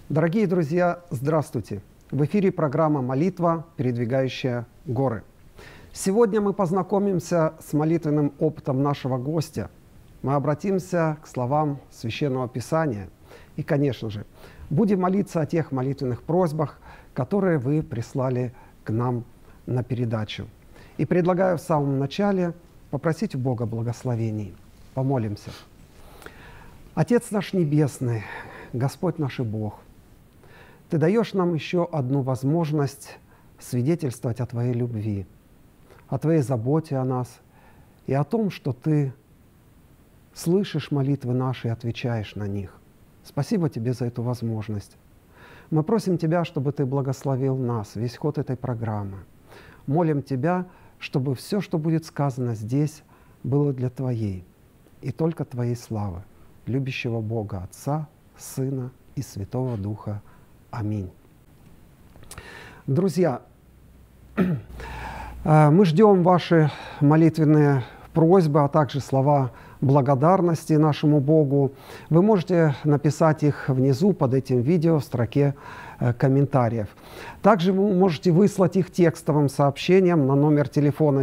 Дорогие друзья, здравствуйте! В эфире программа «Молитва, передвигающая горы». Сегодня мы познакомимся с молитвенным опытом нашего гостя. Мы обратимся к словам Священного Писания и, конечно же, будем молиться о тех молитвенных просьбах, которые вы прислали к нам на передачу. И предлагаю в самом начале попросить у Бога благословений. Помолимся. Отец наш Небесный, Господь наш и Бог, Ты даешь нам еще одну возможность свидетельствовать о Твоей любви, о Твоей заботе о нас и о том, что Ты слышишь молитвы наши и отвечаешь на них. Спасибо Тебе за эту возможность. Мы просим Тебя, чтобы Ты благословил нас, весь ход этой программы. Молим Тебя, чтобы все, что будет сказано здесь, было для Твоей и только Твоей славы, любящего Бога Отца, Сына и Святого Духа. Аминь. Друзья, мы ждем ваши молитвенные просьбы, а также слова благодарности нашему Богу. Вы можете написать их внизу под этим видео в строке комментариев. Также вы можете выслать их текстовым сообщением на номер телефона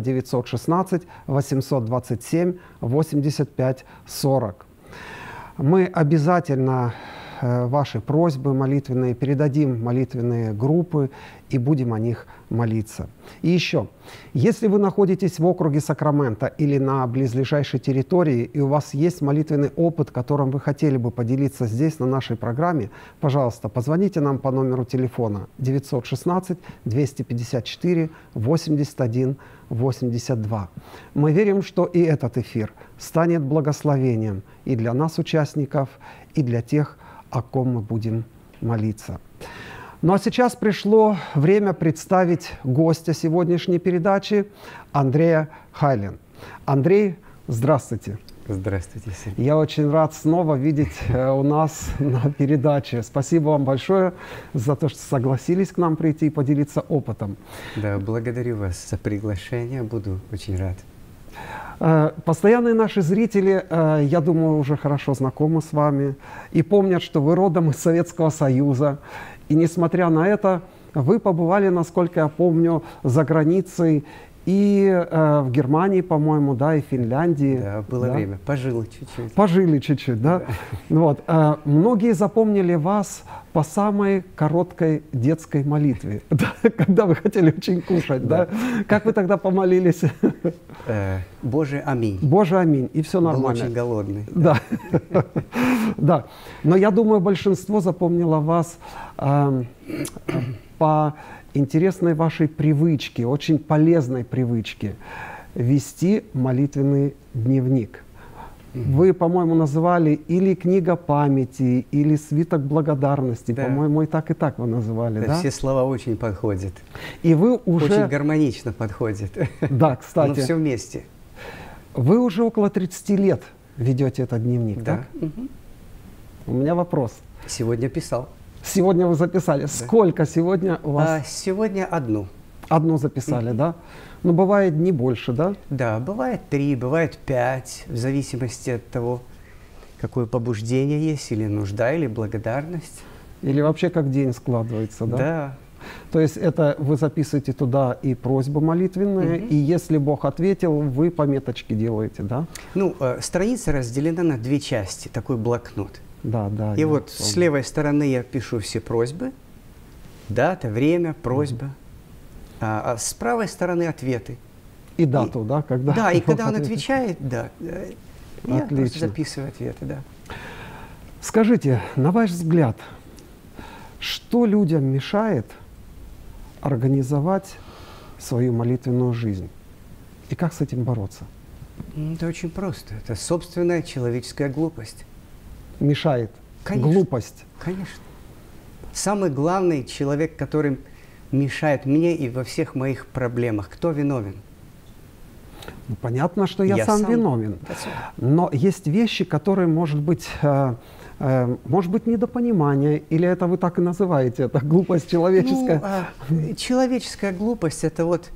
916-827-85-40. Мы обязательно ваши просьбы молитвенные передадим молитвенные группы и будем о них молиться. И еще, если вы находитесь в округе Сакраменто или на близлежащей территории, и у вас есть молитвенный опыт, которым вы хотели бы поделиться здесь, на нашей программе, пожалуйста, позвоните нам по номеру телефона 916-254-81-82. Мы верим, что и этот эфир станет благословением и для нас, участников, и для тех, о ком мы будем молиться. Ну а сейчас пришло время представить гостя сегодняшней передачи, Андрея Хайлен. Андрей, здравствуйте. Здравствуйте, Сергей. Я очень рад снова видеть у нас на передаче. Спасибо вам большое за то, что согласились к нам прийти и поделиться опытом. Да, благодарю вас за приглашение, буду очень рад. Постоянные наши зрители, я думаю, уже хорошо знакомы с вами и помнят, что вы родом из Советского Союза. И несмотря на это, вы побывали, насколько я помню, за границей и в Германии, по-моему, да, и в Финляндии. Да, было время. Пожил чуть-чуть. Пожили чуть-чуть, да? Вот. Многие запомнили вас по самой короткой детской молитве, когда вы хотели очень кушать, да? Как вы тогда помолились? Боже, аминь. Боже, аминь. И все нормально. Был очень голодный. Да. Да. Но я думаю, большинство запомнило вас по интересной вашей привычке, очень полезной привычке вести молитвенный дневник. Вы, по-моему, называли или книга памяти, или свиток благодарности. Да. По-моему, и так вы называли. Да, все слова очень подходят. И вы уже... Очень гармонично подходят. Да, кстати. Но все вместе. Вы уже около 30 лет ведете этот дневник, да? Так? Угу. У меня вопрос. Сегодня писал. Сегодня вы записали. Да. Сколько сегодня у вас? Сегодня одну. Одну записали, да? Ну, бывает не больше, да? Да, бывает 3, бывает 5, в зависимости от того, какое побуждение есть, или нужда, или благодарность. Или вообще как день складывается, да? Да. То есть это вы записываете туда и просьбы молитвенные, и если Бог ответил, вы пометочки делаете, да? Ну, страница разделена на 2 части, такой блокнот. Да, да. И вот с левой стороны я пишу все просьбы, дата, время, просьба. А с правой стороны ответы. И дату, да? Когда да, и когда он отвечает, да. Я просто Отлично. записываю ответы, да. Скажите, на ваш взгляд, что людям мешает организовать свою молитвенную жизнь? И как с этим бороться? Это очень просто. Это собственная человеческая глупость. Мешает? Конечно. Глупость? Конечно. Самый главный человек, который мешает мне и во всех моих проблемах. Кто виновен? Ну, понятно, что я сам виновен. Но есть вещи, которые, может быть, недопонимание, или это вы так и называете, это глупость человеческая? Ну, человеческая глупость, это вот,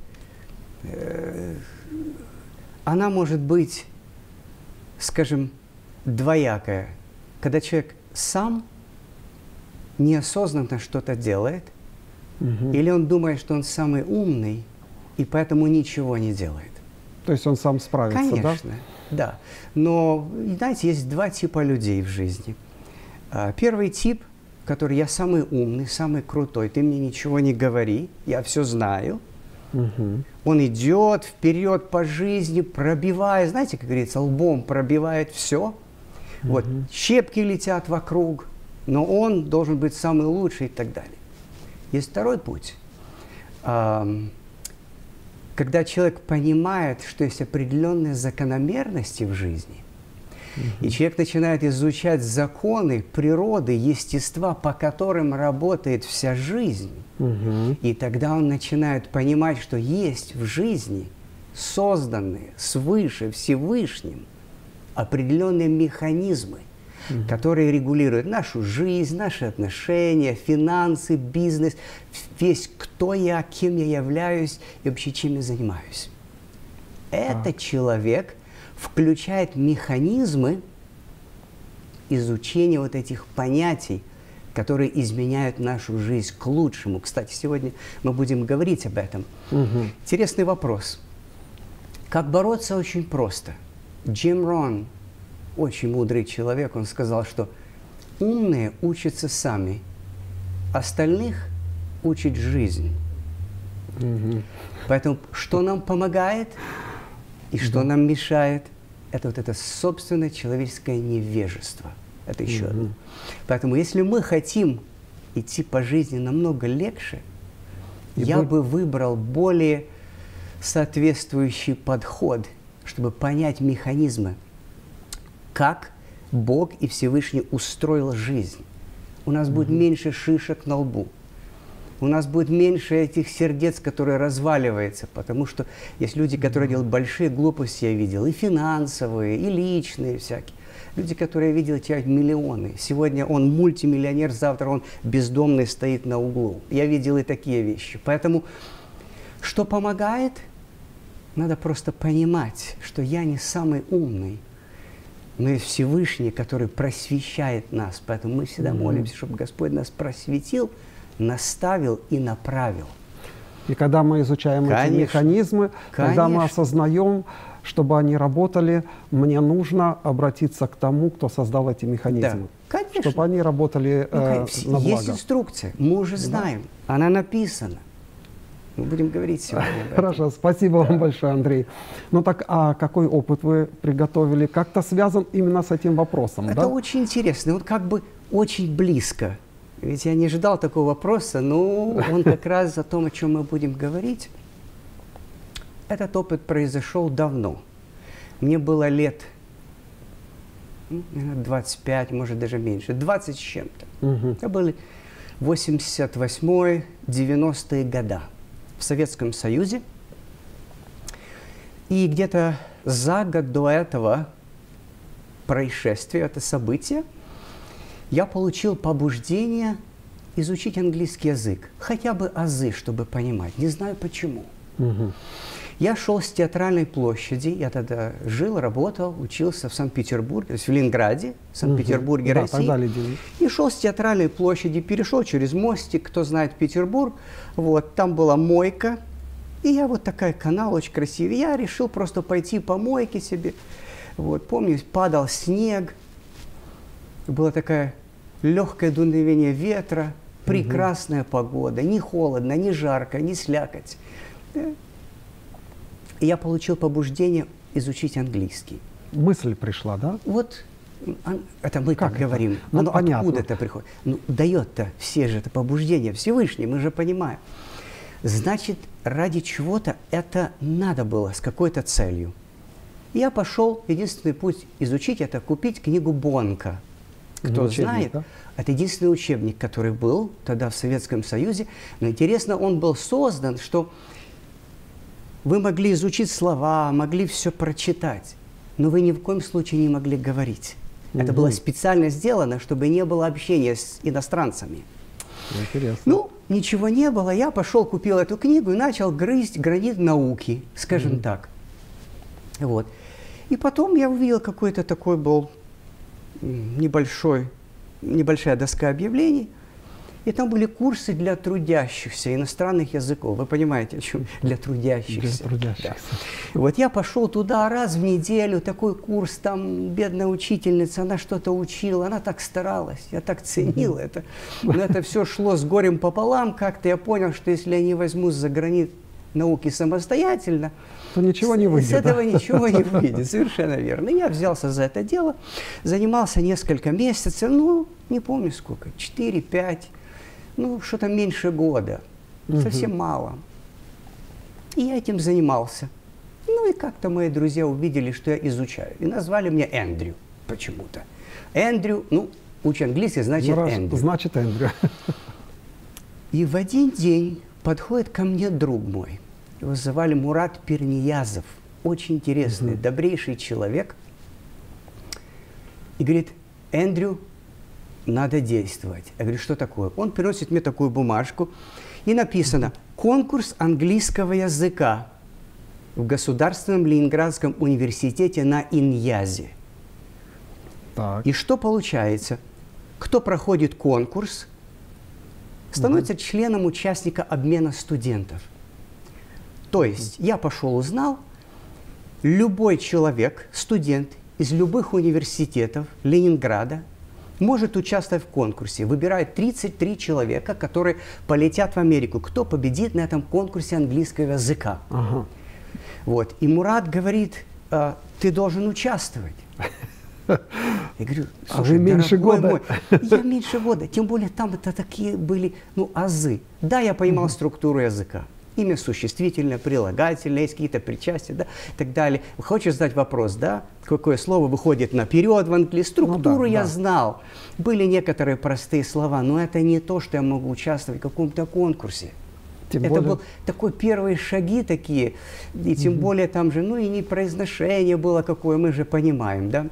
она может быть, скажем, двоякая. Когда человек сам неосознанно что-то делает, Мгм. или он думает, что он самый умный, и поэтому ничего не делает. То есть он сам справится, Конечно, да. Но, знаете, есть два типа людей в жизни. Первый тип, который я самый умный, самый крутой, ты мне ничего не говори, я все знаю. да? Мгм. Он идет вперед по жизни, пробивая, знаете, как говорится, лбом пробивает все. Вот, щепки летят вокруг, но он должен быть самый лучший и так далее. Есть второй путь. Когда человек понимает, что есть определенные закономерности в жизни, и человек начинает изучать законы природы, естества, по которым работает вся жизнь, Мгм. и тогда он начинает понимать, что есть в жизни созданные свыше Всевышним определенные механизмы, которые регулируют нашу жизнь, наши отношения, финансы, бизнес, весь кто я, кем я являюсь и вообще чем я занимаюсь. Этот человек включает механизмы изучения вот этих понятий, которые изменяют нашу жизнь к лучшему. Кстати, сегодня мы будем говорить об этом. Мгм. Интересный вопрос. Как бороться очень просто. Джим Рон, очень мудрый человек, он сказал, что умные учатся сами, остальных учит жизнь. Мгм. Поэтому что нам помогает и что нам мешает, это вот это собственное человеческое невежество. Это еще одно. Поэтому если мы хотим идти по жизни намного легче, я бы выбрал более соответствующий подход, чтобы понять механизмы, как Бог и Всевышний устроил жизнь. У нас будет меньше шишек на лбу. У нас будет меньше этих сердец, которые разваливаются, потому что есть люди, которые делают большие глупости, я видел, и финансовые, и личные всякие. Люди, которые я видел, теряют миллионы. Сегодня он мультимиллионер, завтра он бездомный стоит на углу. Я видел и такие вещи. Поэтому что помогает? Надо просто понимать, что я не самый умный, но есть Всевышний, который просвещает нас. Поэтому мы всегда молимся, чтобы Господь нас просветил, наставил и направил. И когда мы изучаем эти Конечно. механизмы, когда мы Конечно. осознаем, чтобы они работали, мне нужно обратиться к тому, кто создал эти механизмы. Да, конечно. Чтобы они работали на Есть благо. инструкция, мы уже знаем, она написана. Мы будем говорить сегодня об этом. Хорошо, спасибо вам большое, Андрей. Ну так, а какой опыт вы приготовили? Как-то связан именно с этим вопросом, Это да? очень интересно, вот как бы очень близко. Ведь я не ожидал такого вопроса, но он как раз о том, о чем мы будем говорить. Этот опыт произошел давно. Мне было лет, наверное, 25, может даже меньше, 20 с чем-то. Мгм. Это были 88-90-е годы в Советском Союзе. И где-то за год до этого происшествия, это событие, я получил побуждение изучить английский язык. Хотя бы азы, чтобы понимать. Не знаю почему. Мгм. Я шел с Театральной площади, я тогда жил, работал, учился в Санкт-Петербурге, то есть в Ленинграде, в Санкт-Петербурге, Да, России. тогда Лидия. И шел с Театральной площади, перешел через мостик, кто знает Петербург, вот, там была мойка, и я вот такая канал очень красивый, я решил просто пойти по мойке себе, вот, помню, падал снег, было такое легкое дуновение ветра, прекрасная погода, не холодно, не жарко, не слякоть. И я получил побуждение изучить английский. Мысль пришла, да? Вот это мы Как так это? говорим. Ну, Оно понятно. откуда это приходит? Ну, дает-то все же это побуждение Всевышний, мы же понимаем. Значит, ради чего-то это надо было, с какой-то целью. Я пошел, единственный путь изучить это купить книгу Бонка. Кто Учебник, знает, да? это единственный учебник, который был тогда в Советском Союзе. Но интересно, он был создан, что вы могли изучить слова, могли все прочитать, но вы ни в коем случае не могли говорить. Это было специально сделано, чтобы не было общения с иностранцами. Интересно. Ну, ничего не было. Я пошел, купил эту книгу и начал грызть гранит науки, скажем так. Вот. И потом я увидел какой-то такой был небольшая доска объявлений. И там были курсы для трудящихся, иностранных языков. Вы понимаете, о чем? Для трудящихся. Для трудящихся. Да. Вот я пошел туда раз в неделю, такой курс, там бедная учительница, она что-то учила, она так старалась, я так ценил это. Но это все шло с горем пополам. Как-то я понял, что если я не возьмусь за границ науки самостоятельно, то ничего не выйдет. С этого ничего не выйдет, совершенно верно. И я взялся за это дело, занимался несколько месяцев, ну, не помню сколько, 4-5, ну, что-то меньше года, совсем мало. И я этим занимался. Ну, и как-то мои друзья увидели, что я изучаю, и назвали меня Эндрю почему-то. Эндрю, ну, учу английский, значит Эндрю. Значит Эндрю. И в один день подходит ко мне друг мой. Его звали Мурат Пирниязов. Очень интересный, добрейший человек. И говорит: Эндрю, надо действовать. Я говорю: что такое? Он приносит мне такую бумажку, и написано: конкурс английского языка в Государственном Ленинградском университете на Иньязе. Так. И что получается? Кто проходит конкурс, становится членом участника обмена студентов. То есть я пошел, узнал, любой человек, студент из любых университетов Ленинграда может участвовать в конкурсе. Выбирает 33 человека, которые полетят в Америку. Кто победит на этом конкурсе английского языка. Ага. Вот. И Мурат говорит: ты должен участвовать. Я говорю: а вы меньше года? Мой, я меньше года. Тем более там это такие были, ну, азы. Да, я понимал структуру языка. Имя существительное, прилагательное, есть какие-то причастия, да, и так далее. Хочешь задать вопрос, да, какое слово выходит наперед в английском? Структуру ну, да, я знал. Были некоторые простые слова, но это не то, что я могу участвовать в каком-то конкурсе. Тем это более... был такой первые шаги такие, и тем более там же, ну, и не произношение было какое, мы же понимаем, да.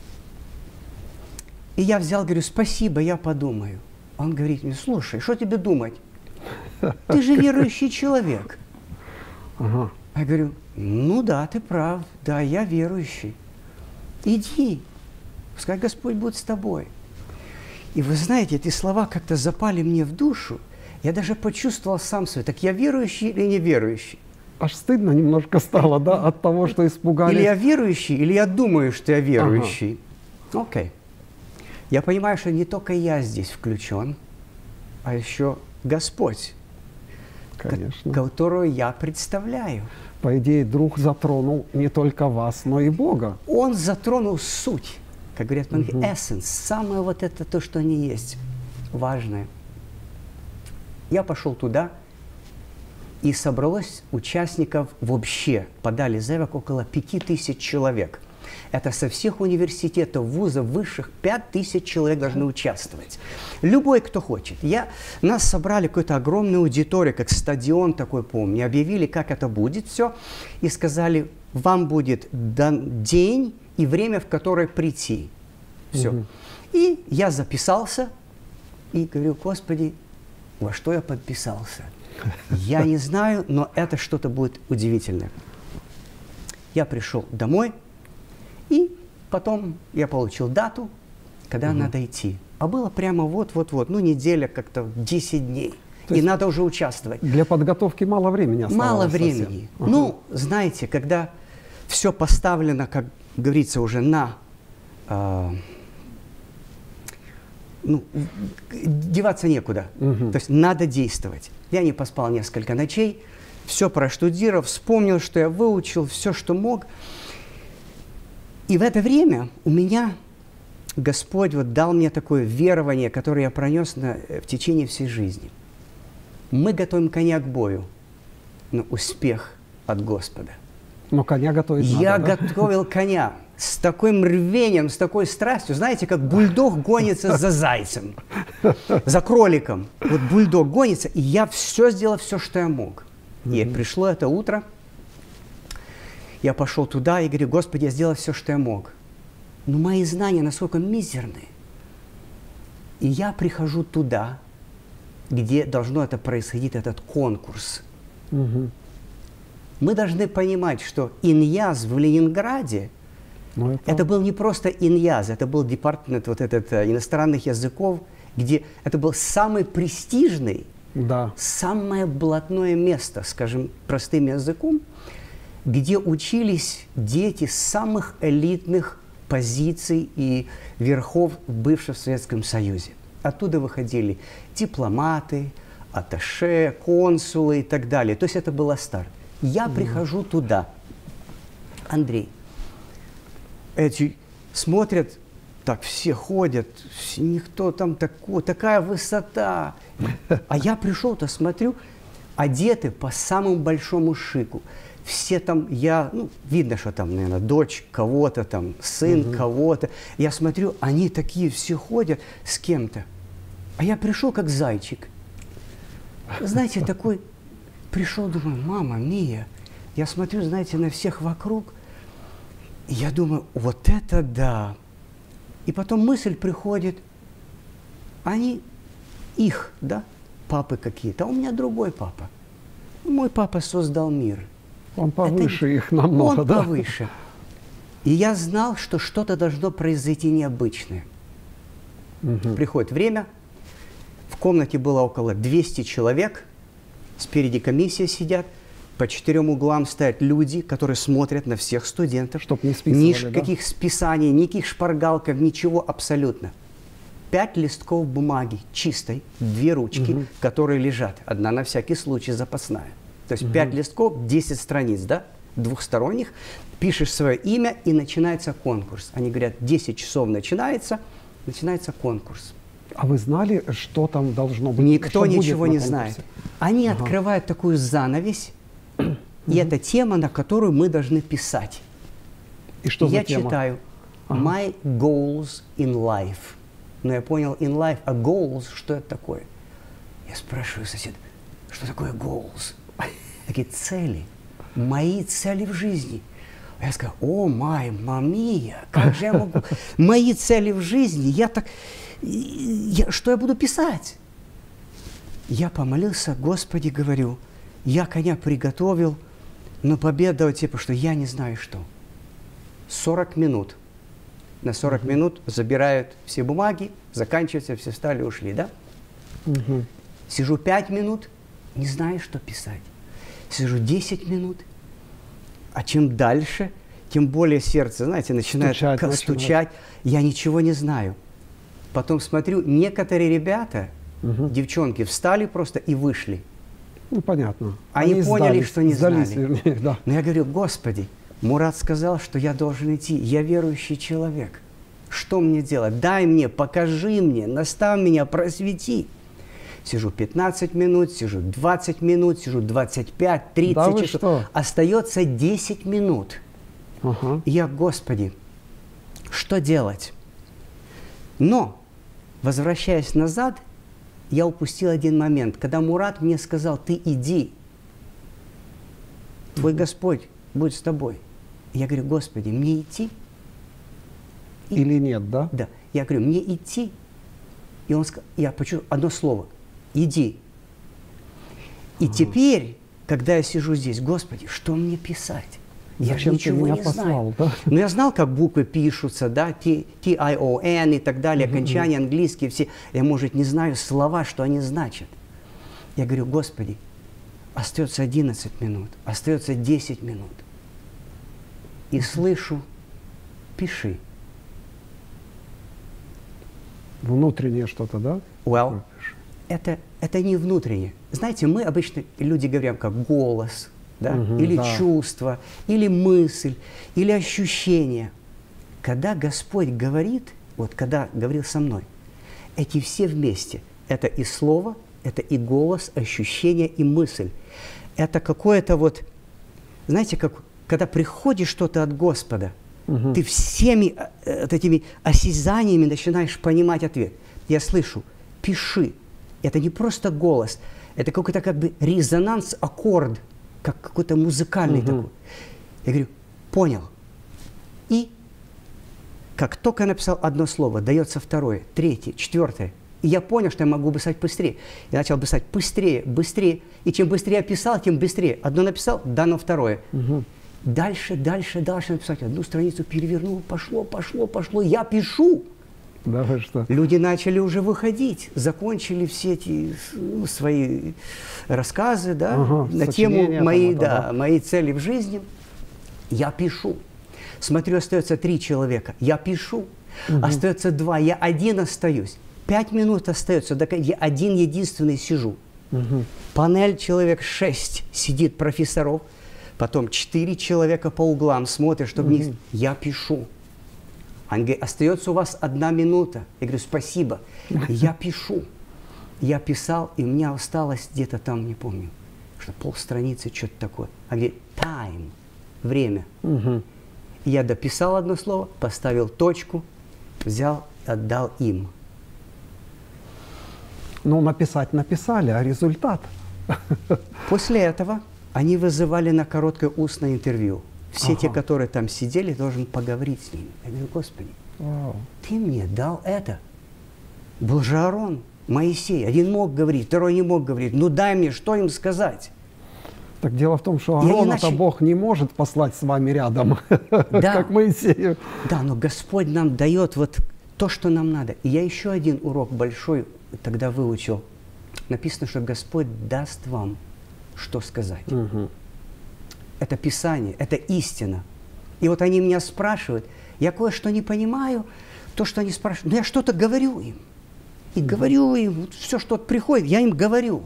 И я взял, говорю: спасибо, я подумаю. Он говорит мне: слушай, что тебе думать? Ты же верующий человек. Ага. Я говорю: ну да, ты прав, да, я верующий. Иди, пускай Господь будет с тобой. И вы знаете, эти слова как-то запали мне в душу. Я даже почувствовал сам свой: так я верующий или не верующий? Аж стыдно немножко стало, да, от того, что испугались. Или я верующий, или я думаю, что я верующий. Окей. Я понимаю, что не только я здесь включен, а еще Господь, конечно, которого я представляю. По идее, друг затронул не только вас, но и Бога. Он затронул суть, как говорят многие, essence, самое вот это то, что они есть, важное. Я пошел туда, и собралось участников вообще, подали заявок около 5000 человек. Это со всех университетов, вузов, высших, 5000 человек должны участвовать. Любой, кто хочет. Нас собрали какую-то огромную аудиторию, как стадион такой, помню. Объявили, как это будет все, и сказали: вам будет дан день и время, в которое прийти. Все. И я записался, и говорю: Господи, во что я подписался? Я не знаю, но это что-то будет удивительное. Я пришел домой, и потом я получил дату, когда надо идти. А было прямо вот-вот-вот, ну, неделя как-то, 10 дней. И надо уже участвовать. Для подготовки мало времени оставалось. Мало времени. Ну, знаете, когда все поставлено, как говорится, уже на... ну, деваться некуда. То есть надо действовать. Я не поспал несколько ночей, все проштудировал, вспомнил, что я выучил, все, что мог. И в это время у меня Господь вот дал мне такое верование, которое я пронес в течение всей жизни. Мы готовим коня к бою, но успех от Господа. Но коня готовить надо, Я да? готовил коня с таким рвением, с такой страстью. Знаете, как бульдог гонится за зайцем, за кроликом. Вот бульдог гонится, и я все сделал, все, что я мог. И пришло это утро. Я пошел туда и говорю: Господи, я сделал все, что я мог. Но мои знания насколько мизерные. И я прихожу туда, где должно это происходить, этот конкурс. Мы должны понимать, что Иньяз в Ленинграде, это был не просто Иньяз, это был департамент вот этот, иностранных языков где это был самый престижный, Да. самое блатное место, скажем простым языком, где учились дети самых элитных позиций и верхов в бывшем Советском Союзе. Оттуда выходили дипломаты, атташе, консулы и так далее. То есть это был старт. Я прихожу туда. Андрей, эти смотрят, так все ходят, никто там такой, такая высота. А я пришел-то, смотрю, одеты по самому большому шику. Все там, видно, что там, наверное, дочь кого-то, там, сын кого-то. Я смотрю, они такие все ходят с кем-то. А я пришел как зайчик. Знаете, такой, пришел, думаю, мама мия. Я смотрю, знаете, на всех вокруг. И я думаю, вот это да. И потом мысль приходит, они, их, да, папы какие-то, а у меня другой папа. Мой папа создал мир. Он повыше их намного, он да? повыше. И я знал, что что-то должно произойти необычное. Приходит время, в комнате было около 200 человек, спереди комиссия сидят, по 4 углам стоят люди, которые смотрят на всех студентов. Чтоб не списывали, Никаких списаний, никаких шпаргалков, ничего абсолютно. 5 листков бумаги чистой, 2 ручки, которые лежат. Одна на всякий случай запасная. То есть 5 листков, 10 страниц, да, двухсторонних. Пишешь свое имя, и начинается конкурс. Они говорят, 10 часов начинается конкурс. А вы знали, что там должно быть? Никто что ничего будет не на знает. конкурсе? Они открывают такую занавесь, и это тема, на которую мы должны писать. И что за Я тема? читаю «My goals in life». Но я понял in life, а goals, что это такое? Я спрашиваю соседа, что такое goals? Такие цели, мои цели в жизни. Я сказал, о, мамия, как же я могу? Мои цели в жизни, что я буду писать? Я помолился, Господи, говорю, я коня приготовил, но победа типа, что я не знаю что. 40 минут. На 40 минут забирают все бумаги, заканчивается, все встали, ушли, да? Сижу 5 минут, не знаю, что писать. Сижу 10 минут, а чем дальше, тем более сердце, знаете, начинает стучать. Я ничего не знаю. Потом смотрю, некоторые ребята, девчонки, встали просто и вышли. Ну, понятно. Они поняли, что не сдались, знали. Вернее, да. Но я говорю, Господи, Мурат сказал, что я должен идти. Я верующий человек. Что мне делать? Дай мне, покажи мне, наставь меня, просвети. Сижу 15 минут, сижу 20 минут, сижу 25, 30 да часов. Что? Остается 10 минут. И я, Господи, что делать? Но, возвращаясь назад, я упустил один момент. Когда Мурат мне сказал, ты иди, твой Господь будет с тобой. Я говорю, Господи, мне идти? Или нет, да? Да. Я говорю, мне идти? И он сказал, я почувствовал одно слово, иди. И теперь, когда я сижу здесь, Господи, что мне писать? Я Зачем ничего ты меня не послал, знаю. Да? Но я знал, как буквы пишутся, да, T-I-O-N и так далее, окончания английские все. Я, может, не знаю слова, что они значат. Я говорю, Господи, остается 11 минут, остается 10 минут. И слышу, пиши. Внутреннее что-то, да? Well, это не внутреннее. Знаете, мы обычно, люди говорят, как голос, да? Или чувство, или мысль, или ощущение. Когда Господь говорит, вот когда говорил со мной, эти все вместе, это и слово, это и голос, ощущение и мысль. Это какое-то вот, знаете, как когда приходит что-то от Господа, ты всеми этими осязаниями начинаешь понимать ответ. Я слышу, пиши. Это не просто голос, это какой-то как бы резонанс, аккорд, как какой-то музыкальный такой. Я говорю, понял. И как только я написал одно слово, дается второе, третье, четвертое. И я понял, что я могу писать быстрее. Я начал писать быстрее, быстрее. И чем быстрее я писал, тем быстрее. Одно написал, дано второе. Дальше написать. Одну страницу перевернул, пошло. Я пишу. Да вы что? Люди начали уже выходить, закончили все эти свои рассказы, да, на тему моей цели в жизни. Я пишу. Смотрю, остается 3 человека. Я пишу. Остается 2. Я один остаюсь. 5 минут остается. Я один единственный сижу. Панель человек 6 сидит профессоров. Потом 4 человека по углам смотрят, чтобы я пишу. Он говорит, остается у вас 1 минута. Я говорю, спасибо. Я пишу. Я писал, и у меня осталось где-то там, не помню, что полстраницы, что-то такое. Он говорит, time, время. Я дописал 1 слово, поставил точку, взял, отдал им. Ну, написать написали, а результат? После этого они вызывали на короткое устное интервью. Все те, которые там сидели, должен поговорить с ними. Я говорю, Господи, Ты мне дал это. Был же Аарон, Моисей. Один мог говорить, второй не мог говорить. Ну дай мне, что им сказать? Так дело в том, что Аарона-то Бог не может послать с вами рядом, как Моисею. Да, но Господь нам дает вот то, что нам надо. И я еще один урок большой тогда выучил. Написано, что Господь даст вам, что сказать. Это Писание, это истина. И вот они меня спрашивают, я кое-что не понимаю, то, что они спрашивают, но я что-то говорю им. И говорю им, все, что приходит, я им говорю.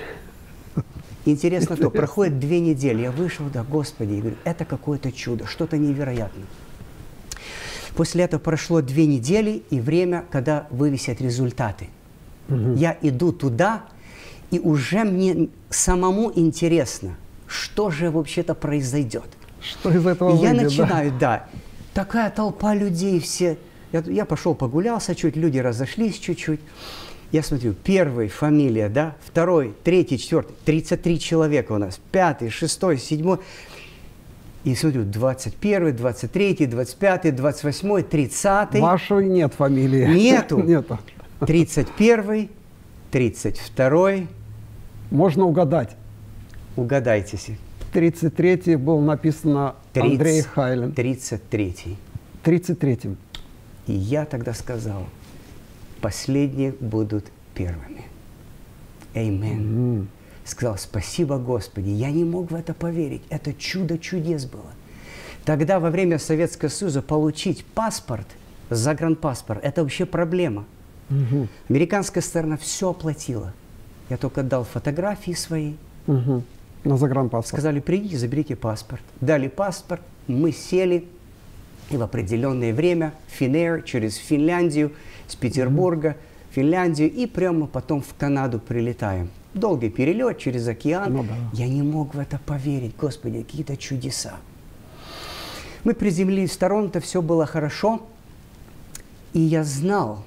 Интересно то, проходит 2 недели, я вышел, да, Господи, и говорю, это какое-то чудо, что-то невероятное. После этого прошло 2 недели, и время, когда вывесят результаты. Я иду туда, и уже мне самому интересно, что же вообще-то произойдет. Что из этого выйдет, я начинаю, да, такая толпа людей, все. Я пошел прогулялся чуть, люди разошлись чуть-чуть. Я смотрю, 1 фамилия, да, 2, 3, 4, 33 человека у нас, 5, 6, 7. И смотрю, 21, 23, 25, 28, 30. Вашей нет фамилии. Нету. Нету. 31, 32. Можно угадать. Угадайте. 33-й был написано Андрей Хайлен. 33-й. 33-м. И я тогда сказал, последние будут первыми. Аминь. Сказал, спасибо, Господи. Я не мог в это поверить. Это чудо чудес было. Тогда во время Советского Союза получить паспорт, загранпаспорт, это вообще проблема. Американская сторона все оплатила. Я только дал фотографии свои. На загранпаспорт. Сказали, придите, заберите паспорт. Дали паспорт, мы сели, и в определенное время Finnair через Финляндию, с Петербурга, Финляндию, и прямо потом в Канаду прилетаем. Долгий перелет через океан. Ну, да. Я не мог в это поверить. Господи, какие-то чудеса. Мы приземлились в Торонто, все было хорошо. И я знал,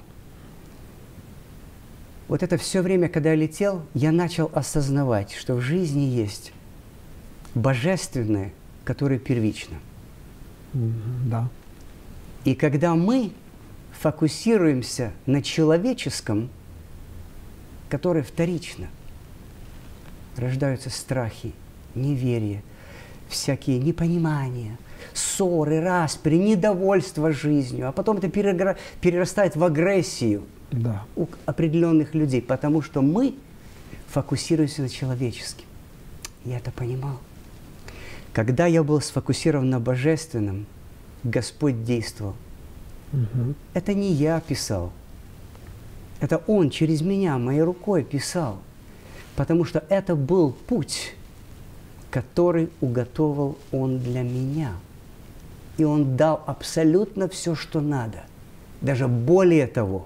вот это все время, когда я летел, я начал осознавать, что в жизни есть божественное, которое первично. Да. И когда мы фокусируемся на человеческом, которое вторично, рождаются страхи, неверие, всякие непонимания, ссоры, распри, недовольство жизнью, а потом это перерастает в агрессию у определенных людей, потому что мы фокусируемся на человеческом. Я это понимал. Когда я был сфокусирован на божественном, Господь действовал. Это не я писал. Это Он через меня, моей рукой писал. Потому что это был путь, который уготовил Он для меня. И Он дал абсолютно все, что надо. Даже более того.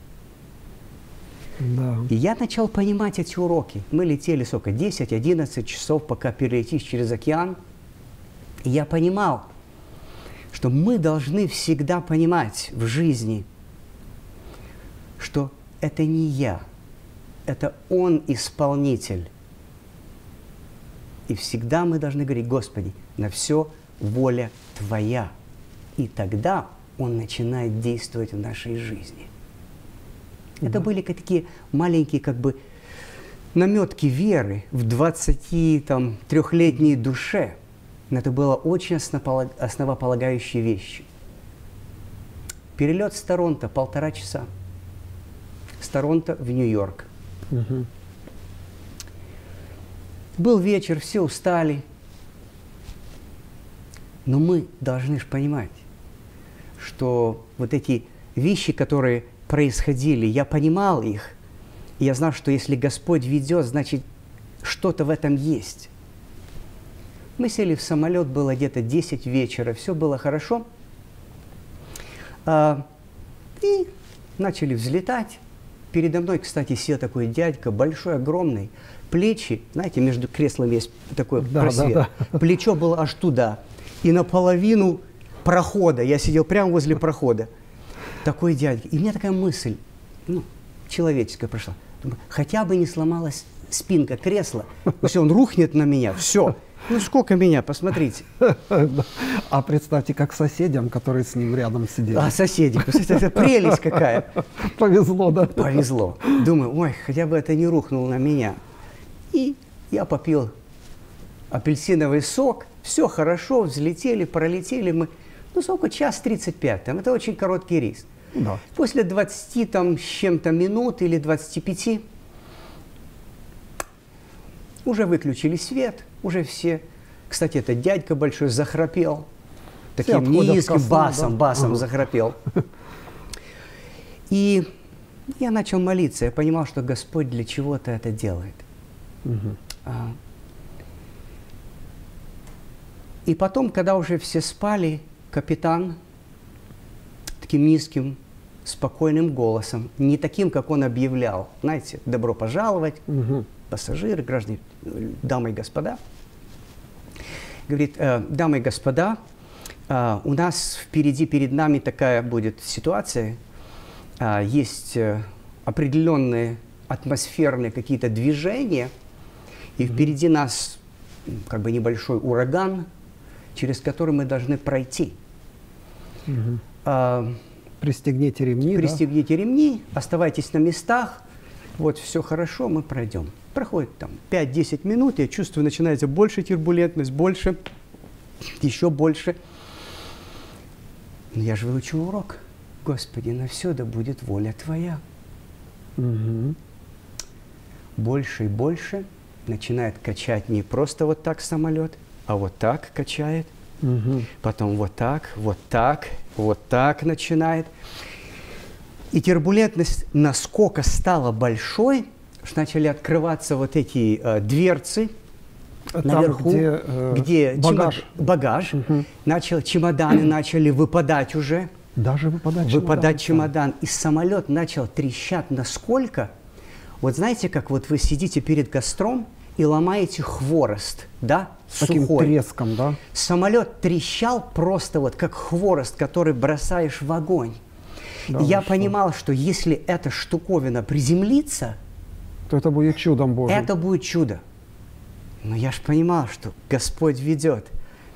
Да. И я начал понимать эти уроки. Мы летели сколько? 10-11 часов, пока перелетишь через океан. И я понимал, что мы должны всегда понимать в жизни, что это не я, это Он исполнитель. И всегда мы должны говорить, Господи, на все воля Твоя. И тогда Он начинает действовать в нашей жизни. Это были такие маленькие как бы наметки веры в 23-летней душе. Но это было очень основополагающие вещи. Перелет с Торонто 1,5 часа. С Торонто в Нью-Йорк. Мгм. Был вечер, все устали. Но мы должны же понимать, что вот эти вещи, которые происходили, я понимал их. И я знал, что если Господь ведет, значит, что-то в этом есть. Мы сели в самолет, было где-то 10 вечера, все было хорошо. И начали взлетать. Передо мной, кстати, сел такой дядька, большой, огромный. Плечи, знаете, между креслами есть такой просвет. Плечо было аж туда. И наполовину прохода. Я сидел прямо возле прохода. Такой дядька. И у меня такая мысль, человеческая прошла. Думаю, хотя бы не сломалась спинка кресла. Если он рухнет на меня, все. Ну сколько меня, посмотрите. А представьте, как соседям, которые с ним рядом сидели. А соседи, посмотрите, это прелесть какая. Повезло, да? Повезло. Думаю, ой, хотя бы это не рухнуло на меня. И я попил апельсиновый сок. Все хорошо, взлетели, пролетели мы. Ну, сколько? 1:35. Там, это очень короткий рейс. Да. После 20 там, с чем-то минут или 25 уже выключили свет, уже все. Кстати, этот дядька большой захрапел. Таким низким басом захрапел. И я начал молиться. Я понимал, что Господь для чего-то это делает. Мгм. И потом, когда уже все спали, капитан таким низким, спокойным голосом, не таким, как он объявлял, знаете, добро пожаловать, Мгм. пассажиры, граждане, дамы и господа, говорит, дамы и господа, у нас впереди, перед нами такая будет ситуация, есть определенные атмосферные какие-то движения, и впереди нас как бы небольшой ураган, через который мы должны пройти. Мгм. Пристегните ремни. Пристегните ремни, оставайтесь на местах, вот все хорошо, мы пройдем. Проходит там 5-10 минут, я чувствую, начинается больше турбулентность, больше, еще больше. Но я же выучил урок. Господи, на все да будет воля Твоя. Мгм. Больше и больше начинает качать не просто вот так самолет, а вот так качает. Мгм. Потом вот так начинает. И турбулентность насколько стала большой, что начали открываться вот эти дверцы Там, наверху, где багаж. багаж. Мгм. Чемоданы начали выпадать уже. Даже выпадать Выпадать чемодан. И самолет начал трещать насколько. Вот знаете, как вот вы сидите перед костром и ломаете хворост, да, С таким сухой. треском, да? Самолет трещал просто вот как хворост, который бросаешь в огонь. Да, И я вы что? понимал, что если эта штуковина приземлится, То это будет чудом Божьим. это будет чудо. Но я же понимал, что Господь ведет.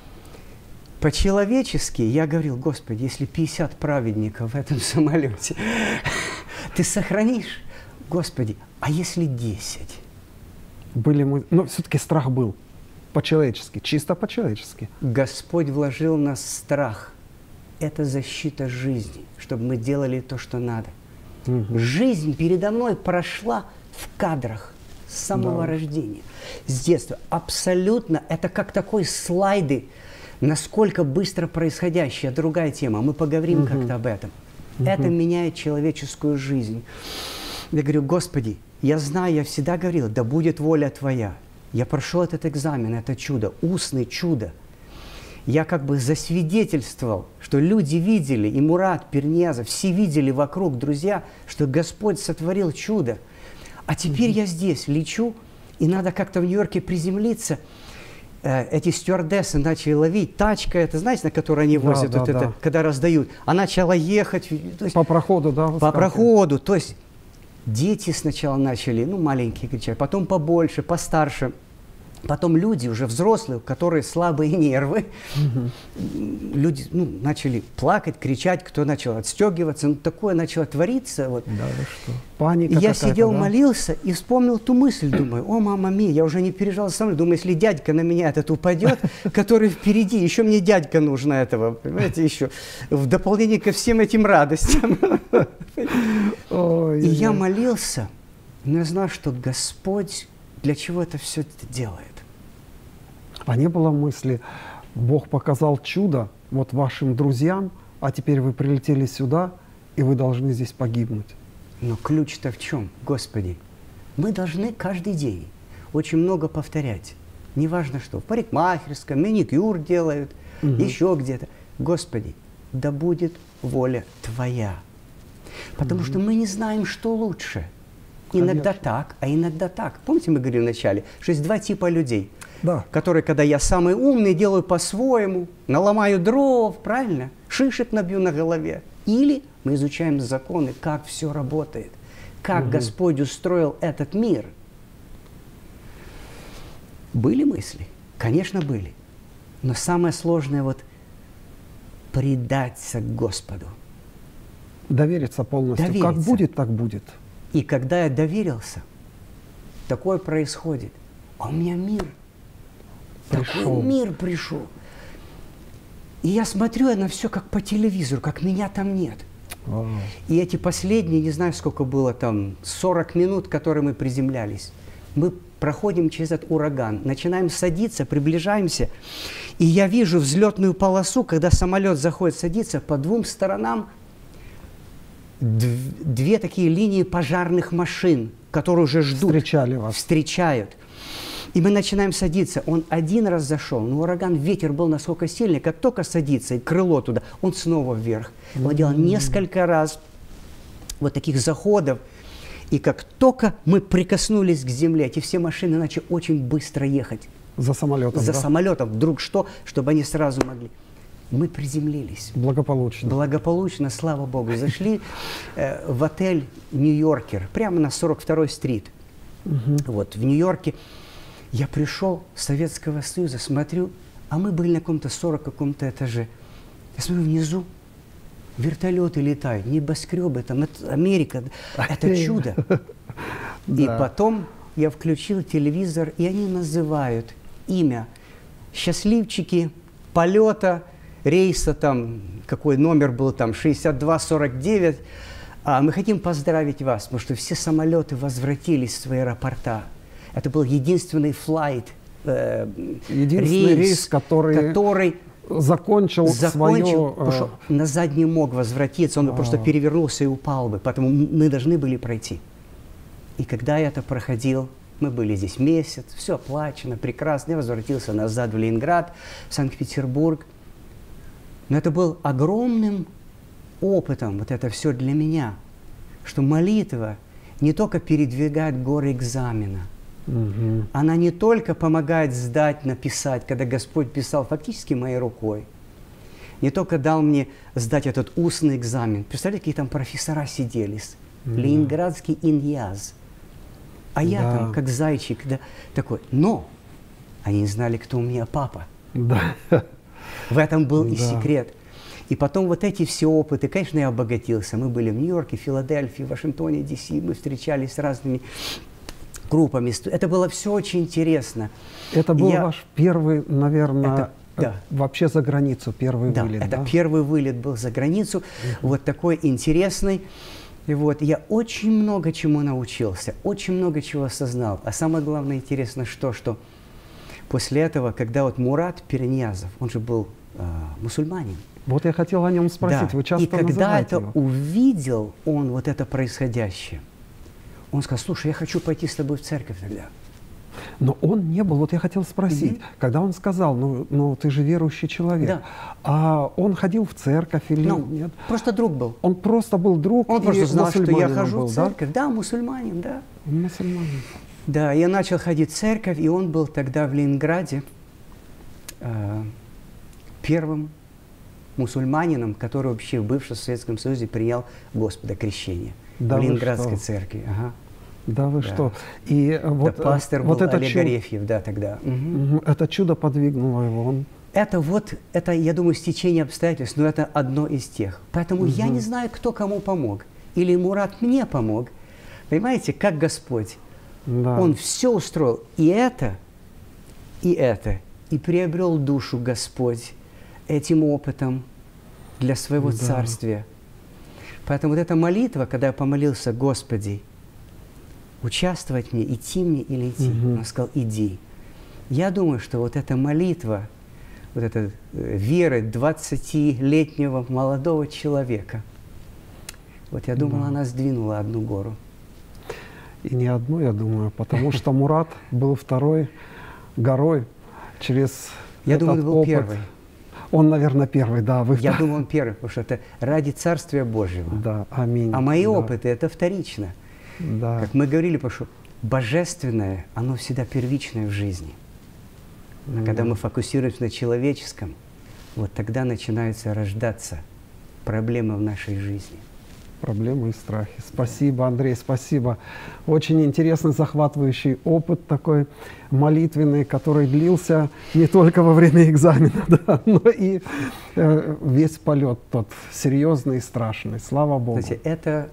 По-человечески я говорил, Господи, если 50 праведников в этом самолете, Ты сохранишь? Господи, а если 10? Были мы... Но все-таки страх был. По-человечески, чисто по-человечески. Господь вложил в нас страх. Это защита жизни, чтобы мы делали то, что надо. Мгм. Жизнь передо мной прошла в кадрах с самого Да. рождения, с детства. Абсолютно, это как такой слайды, насколько быстро происходящее. Другая тема, мы поговорим как-то об этом. Это меняет человеческую жизнь. Я говорю, Господи, я знаю, я всегда говорил, да будет воля Твоя. Я прошел этот экзамен, это чудо, устное чудо. Я как бы засвидетельствовал, что люди видели, и Мурат, Пернезов, все видели вокруг, друзья, что Господь сотворил чудо. А теперь я здесь лечу, и надо как-то в Нью-Йорке приземлиться. Эти стюардессы начали ловить. Тачка, это знаете, на которой они возят, да, вот это, да. когда раздают. Она начала ехать. То есть, По проходу, да? по выскакивали? проходу. То есть дети сначала начали, маленькие кричать, потом побольше, постарше. Потом люди, уже взрослые, у которых слабые нервы, люди начали плакать, кричать, кто начал отстегиваться. Ну, такое начало твориться. Вот. Да, да что? Паника И я сидел, да? молился и вспомнил ту мысль, думаю, о, мама мия, я уже не переживал сам, думаю, если дядька на меня этот упадет, который впереди, еще мне дядька нужно этого, понимаете, еще, в дополнение ко всем этим радостям. И я молился, но я знал, что Господь для чего это все это делает. А не было мысли, Бог показал чудо вот вашим друзьям, а теперь вы прилетели сюда, и вы должны здесь погибнуть? Но ключ-то в чем, Господи? Мы должны каждый день очень много повторять. Неважно что, в парикмахерском, маникюр делают, еще где-то. Господи, да будет воля Твоя. Потому что мы не знаем, что лучше. Иногда так, а иногда так. Помните, мы говорили вначале, что есть два типа людей, да, которые, когда я самый умный, делаю по-своему, наломаю дров, правильно? Шишек набью на голове. Или мы изучаем законы, как все работает, как Господь устроил этот мир. Были мысли? Конечно, были. Но самое сложное вот предаться Господу. Довериться полностью. Довериться. Как будет, так будет. И когда я доверился, такое происходит. А у меня мир. Такой мир пришел. И я смотрю на все как по телевизору, как меня там нет. И эти последние, не знаю, сколько было там, 40 минут, которые мы приземлялись, мы проходим через этот ураган, начинаем садиться, приближаемся, и я вижу взлетную полосу, когда самолет заходит садиться, по двум сторонам две такие линии пожарных машин, которые уже ждут. Встречали вас. Встречают. И мы начинаем садиться. Он один раз зашел, но ураган, ветер был насколько сильный, как только садится, и крыло туда, он снова вверх. Он делал несколько раз вот таких заходов. И как только мы прикоснулись к земле, эти все машины начали очень быстро ехать. За самолетом, За да? самолетом. Вдруг что, чтобы они сразу могли. Мы приземлились. Благополучно. Благополучно, слава Богу. Зашли в отель «Нью-Йоркер», прямо на 42-й стрит. Вот, в Нью-Йорке. Я пришел с Советского Союза, смотрю, а мы были на каком-то 40 каком-то этаже. Я смотрю, внизу вертолеты летают, небоскребы, там, это Америка, это чудо. И потом я включил телевизор, и они называют имя счастливчики полета, рейса, там, какой номер был, там, 6249. Мы хотим поздравить вас, потому что все самолеты возвратились в свои аэропорта. Это был единственный флайт, единственный рейс, который закончил свое... потому что назад не мог возвратиться, он просто перевернулся и упал бы, поэтому мы должны были пройти. И когда я это проходил, мы были здесь месяц, все оплачено, прекрасно, я возвратился назад в Ленинград, в Санкт-Петербург. Но это был огромным опытом, вот это все для меня, что молитва не только передвигает горы экзамена, она не только помогает сдать, написать, когда Господь писал фактически моей рукой, не только дал мне сдать этот устный экзамен. Представляете, какие там профессора сидели, ленинградский иньяз. А я там, как зайчик, да, такой. Но они не знали, кто у меня папа. Да. В этом был и секрет. И потом вот эти все опыты, конечно, я обогатился. Мы были в Нью-Йорке, Филадельфии, Вашингтоне, Ди.Си. Мы встречались с разными группами. Это было все очень интересно. Это был ваш первый, наверное, вообще за границу, первый вылет, это первый вылет был за границу, вот такой интересный. И вот я очень много чему научился, очень много чего осознал. А самое главное интересно, что после этого, когда вот Мурат Пирниязов, он же был мусульманин. Вот я хотел о нем спросить, вы часто называете его. И когда это увидел он, вот это происходящее, он сказал, слушай, я хочу пойти с тобой в церковь тогда. Но он не был, вот я хотел спросить, когда он сказал, ну ты же верующий человек, а он ходил в церковь или нет? Просто друг был. Он просто был друг, он просто знал, что я хожу был, в церковь. Да, мусульманин, да. Мусульманин. Да, я начал ходить в церковь, и он был тогда в Ленинграде первым мусульманином, который вообще в бывшем Советском Союзе принял Господа крещения. В Ленинградской церкви. Да вы Да. что? И вот, Да, пастор вот был это Олег чудо, Арефьев, да, тогда. Мгм. это чудо подвигнуло его. Он, Это, я думаю, стечение обстоятельств, но это одно из тех. Поэтому я не знаю, кто кому помог. Или Мурат мне помог. Понимаете, как Господь. да, Он все устроил. И это. И приобрел душу Господь этим опытом для своего Да. царствия. Поэтому вот эта молитва, когда я помолился: Господи, участвовать мне, идти мне или идти? Он сказал: иди. Я думаю, что вот эта молитва, вот эта веры 20-летнего молодого человека, вот я думаю, она сдвинула одну гору. и не одну, я думаю, потому что Мурат был второй горой через Я этот думаю, он был опыт. первый. Он, наверное, первый, да. Вы Я думаю, он первый, потому что это ради Царствия Божьего. Да, аминь. А мои да, опыты – это вторично. Да, Как мы говорили, потому что божественное, оно всегда первичное в жизни. А когда мы фокусируемся на человеческом, вот тогда начинаются рождаться проблемы в нашей жизни. проблемы и страхи. Спасибо, Андрей, спасибо. Очень интересный, захватывающий опыт такой молитвенный, который длился не только во время экзамена, да, но и весь полет тот серьезный и страшный. Слава Богу. Знаете,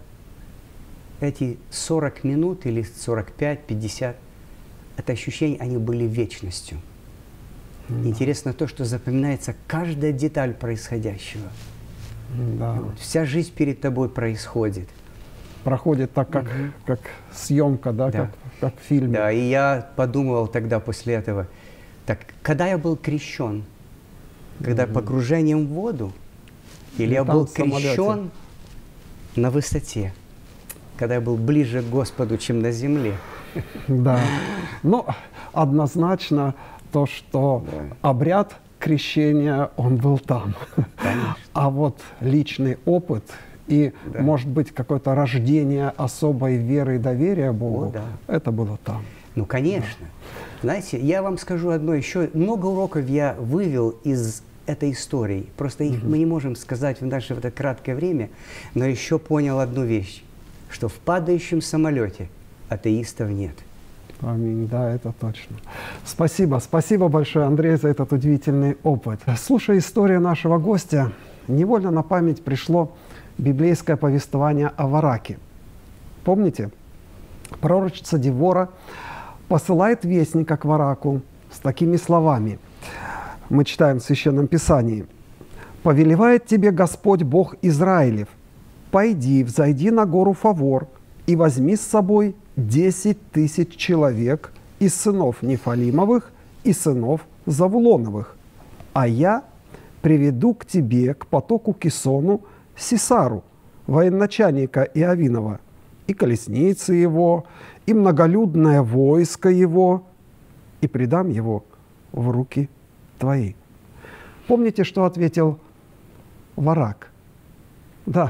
эти 40 минут или 45, 50, это ощущения, они были вечностью. Интересно то, что запоминается каждая деталь происходящего. Да. Вот вся жизнь перед тобой происходит. Проходит так, как съемка, да, Да. как в фильме. Да, и я подумывал тогда после этого, так, когда я был крещен, когда погружением в воду, или я Там был в самолете. крещен на высоте, когда я был ближе к Господу, чем на земле. Да. Но однозначно то, что обряд крещения, он был там. Конечно. А вот личный опыт и, Да. может быть, какое-то рождение особой веры и доверия Богу, да. это было там. Ну, конечно. Знаете, я вам скажу одно еще. Много уроков я вывел из этой истории. Просто их мы не можем сказать в наше вот это краткое время, но еще понял одну вещь, что в падающем самолете атеистов нет. Аминь, да, это точно. Спасибо, спасибо большое, Андрей, за этот удивительный опыт. Слушая историю нашего гостя, невольно на память пришло библейское повествование о Вараке. Помните? Пророчица Девора посылает вестника к Вараку с такими словами. Мы читаем в Священном Писании. «Повелевает тебе Господь Бог Израилев, пойди, взойди на гору Фавор и возьми с собой 10 000 человек из сынов Нефалимовых и сынов Завулоновых, а я приведу к тебе, к потоку Кисону, Сисару, военачальника Иовинова, и колесницы его, и многолюдное войско его, и предам его в руки твои». Помните, что ответил Варак? Да.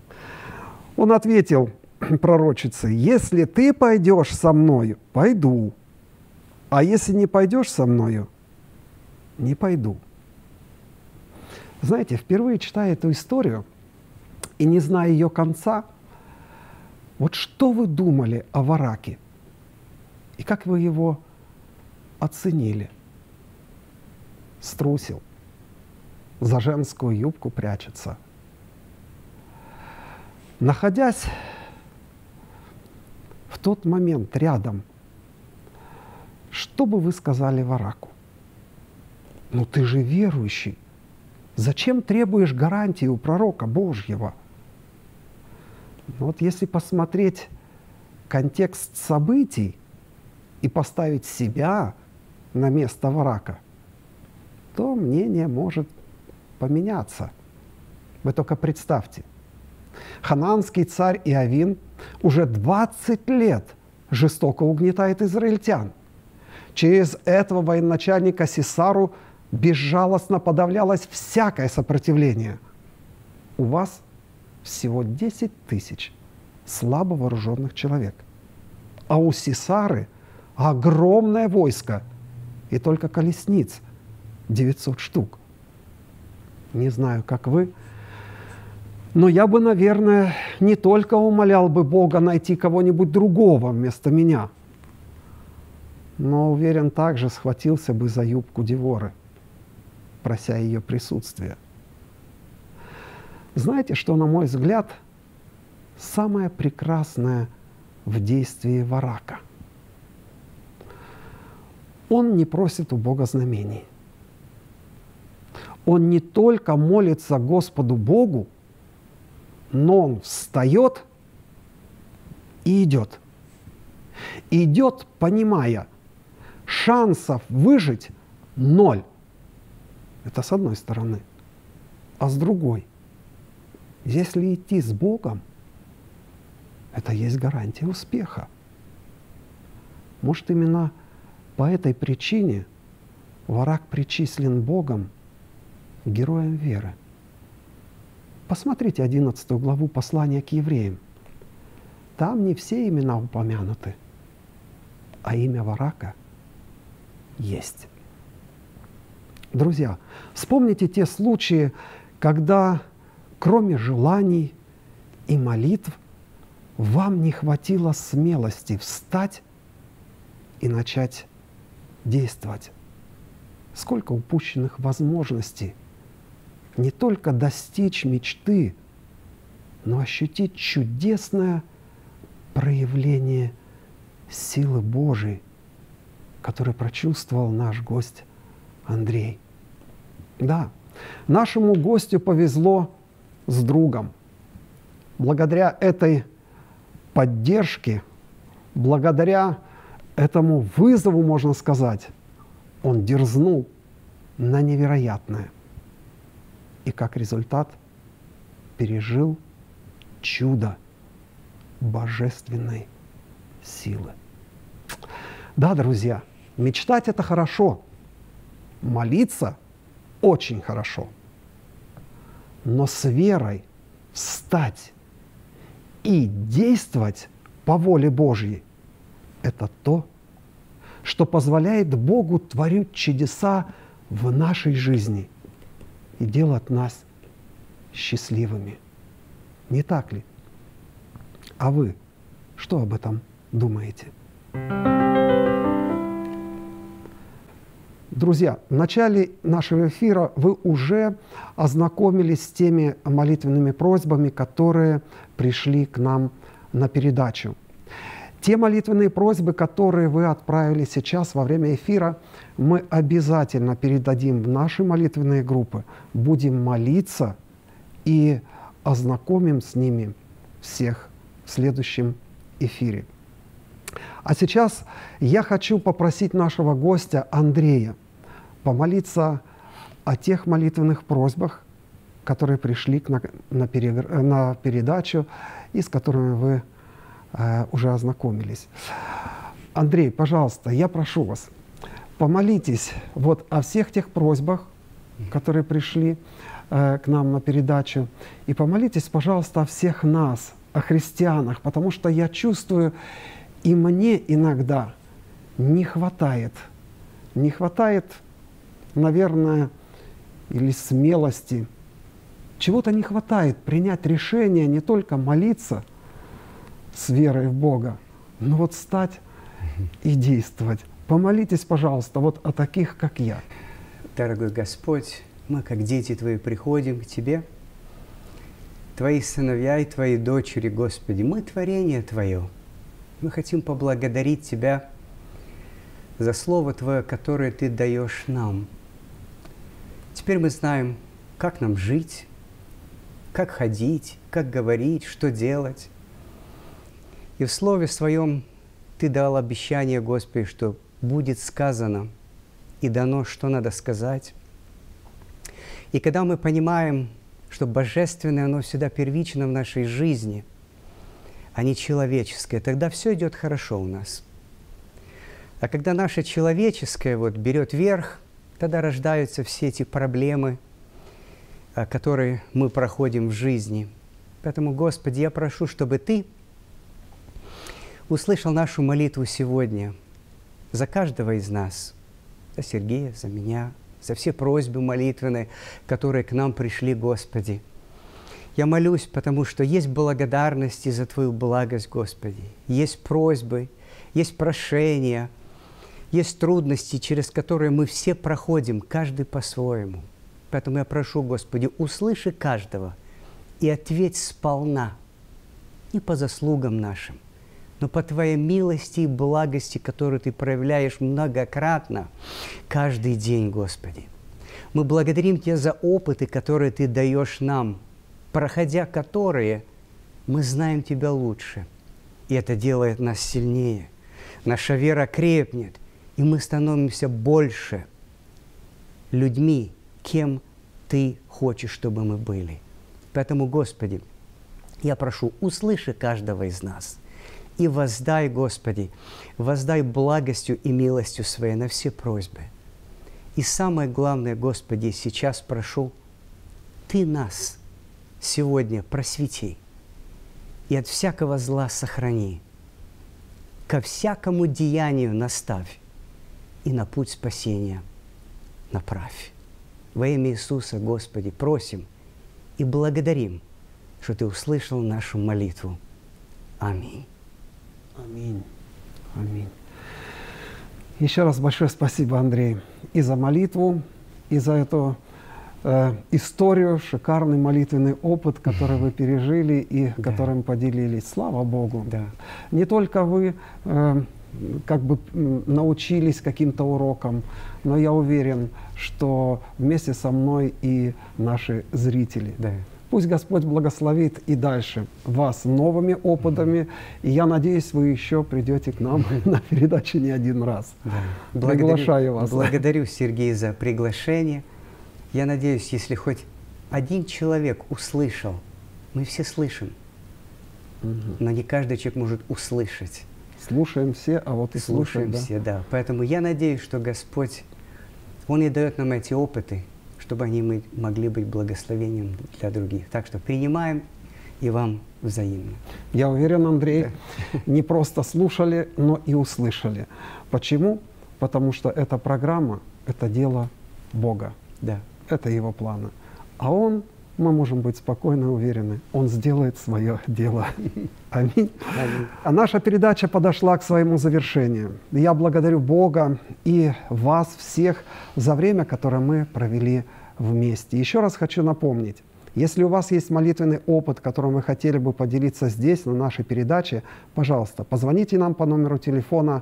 Он ответил пророчице: «Если ты пойдешь со мною, пойду, а если не пойдешь со мною, не пойду». Знаете, впервые читая эту историю и не зная ее конца, вот что вы думали о Вараке? И как вы его оценили? Струсил, за женскую юбку прячется. Находясь в тот момент рядом, что бы вы сказали Вараку? Ну ты же верующий. Зачем требуешь гарантии у пророка Божьего? Вот если посмотреть контекст событий и поставить себя на место Варака, то мнение может поменяться. Вы только представьте. Ханаанский царь Иовин уже 20 лет жестоко угнетает израильтян. Через этого военачальника Сисару безжалостно подавлялось всякое сопротивление. У вас всего 10 000 слабо вооруженных человек. А у Сисары огромное войско и только колесниц 900 штук. Не знаю, как вы, Но я бы, наверное, не только умолял бы Бога найти кого-нибудь другого вместо меня, но, уверен, также схватился бы за юбку Деворы, прося ее присутствия. Знаете, что, на мой взгляд, самое прекрасное в действии Варака? Он не просит у Бога знамений. Он не только молится Господу Богу, но он встает и идет. Идет, понимая, шансов выжить ноль. Это с одной стороны. А с другой, если идти с Богом, это есть гарантия успеха. Может, именно по этой причине Варак причислен Богом к героям веры. Посмотрите 11 главу послания к евреям. Там не все имена упомянуты, а имя Варака есть. Друзья, вспомните те случаи, когда кроме желаний и молитв вам не хватило смелости встать и начать действовать. Сколько упущенных возможностей не только достичь мечты, но ощутить чудесное проявление силы Божией, которое прочувствовал наш гость Андрей. Да, нашему гостю повезло с другом. Благодаря этой поддержке, благодаря этому вызову, можно сказать, он дерзнул на невероятное. И как результат пережил чудо божественной силы. Да, друзья, мечтать – это хорошо, молиться – очень хорошо. Но с верой встать и действовать по воле Божьей – это то, что позволяет Богу творить чудеса в нашей жизни и делать нас счастливыми. Не так ли? А вы что об этом думаете? Друзья, в начале нашего эфира вы уже ознакомились с теми молитвенными просьбами, которые пришли к нам на передачу. Те молитвенные просьбы, которые вы отправили сейчас во время эфира, мы обязательно передадим в наши молитвенные группы. Будем молиться и ознакомим с ними всех в следующем эфире. А сейчас я хочу попросить нашего гостя Андрея помолиться о тех молитвенных просьбах, которые пришли на передачу и с которыми вы уже ознакомились. Андрей, пожалуйста, я прошу вас, помолитесь вот о всех тех просьбах, которые пришли к нам на передачу, и помолитесь, пожалуйста, о всех нас, о христианах, потому что я чувствую, и мне иногда не хватает, наверное, или смелости, чего-то не хватает принять решение не только молиться с верой в Бога, но вот встать и действовать. Помолитесь, пожалуйста, вот о таких, как я. Дорогой Господь, мы, как дети Твои, приходим к Тебе, Твои сыновья и Твои дочери, Господи, мы творение Твое. Мы хотим поблагодарить Тебя за Слово Твое, которое Ты даешь нам. Теперь мы знаем, как нам жить, как ходить, как говорить, что делать. И в Слове Своем Ты дал обещание, Господи, что будет сказано и дано, что надо сказать. И когда мы понимаем, что божественное, оно всегда первично в нашей жизни, а не человеческое, тогда все идет хорошо у нас. А когда наше человеческое берет верх, тогда рождаются все эти проблемы, которые мы проходим в жизни. Поэтому, Господи, я прошу, чтобы Ты услышал нашу молитву сегодня за каждого из нас, за Сергея, за меня, за все просьбы молитвенные, которые к нам пришли, Господи. Я молюсь, потому что есть благодарности за Твою благость, Господи. Есть просьбы, есть прошения, есть трудности, через которые мы все проходим, каждый по-своему. Поэтому я прошу, Господи, услыши каждого и ответь сполна, не по заслугам нашим, но по Твоей милости и благости, которую Ты проявляешь многократно каждый день, Господи. Мы благодарим Тебя за опыты, которые Ты даешь нам, проходя которые мы знаем Тебя лучше. И это делает нас сильнее. Наша вера крепнет, и мы становимся больше людьми, кем Ты хочешь, чтобы мы были. Поэтому, Господи, я прошу, услыши каждого из нас и воздай, Господи, воздай благостью и милостью Своей на все просьбы. И самое главное, Господи, сейчас прошу, Ты нас сегодня просвети и от всякого зла сохрани, ко всякому деянию наставь и на путь спасения направь. Во имя Иисуса, Господи, просим и благодарим, что Ты услышал нашу молитву. Аминь. Аминь. Аминь. Еще раз большое спасибо, Андрей, и за молитву, и за эту историю, шикарный молитвенный опыт, который вы пережили и которым поделились. Слава Богу! Да. Не только вы как бы научились каким-то урокам, но я уверен, что вместе со мной и наши зрители. Да. Пусть Господь благословит и дальше вас новыми опытами. И я надеюсь, вы еще придете к нам на передачу не один раз. Да. Приглашаю вас. Благодарю, Сергей, за приглашение. Я надеюсь, если хоть один человек услышал, мы все слышим, но не каждый человек может услышать. Слушаем все, а вот и слушаем, да? Все, да. Поэтому я надеюсь, что Господь, Он и дает нам эти опыты, чтобы они могли быть благословением для других. Так что принимаем и вам взаимно. Я уверен, Андрей, не просто слушали, но и услышали. Почему? Потому что эта программа – это дело Бога. Да. Это Его планы. А Он, мы можем быть спокойно уверены, Он сделает свое дело. Аминь. Аминь. А наша передача подошла к своему завершению. Я благодарю Бога и вас всех за время, которое мы провели вместе. Еще раз хочу напомнить, если у вас есть молитвенный опыт, которым вы хотели бы поделиться здесь, на нашей передаче, пожалуйста, позвоните нам по номеру телефона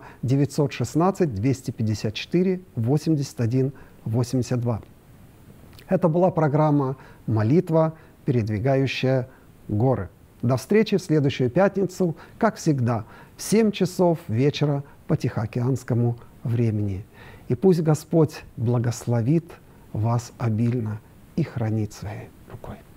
916-254-81-82. Это была программа «Молитва, передвигающая горы». До встречи в следующую пятницу, как всегда, в 7 часов вечера по Тихоокеанскому времени. И пусть Господь благословит вас обильно и хранит своей рукой.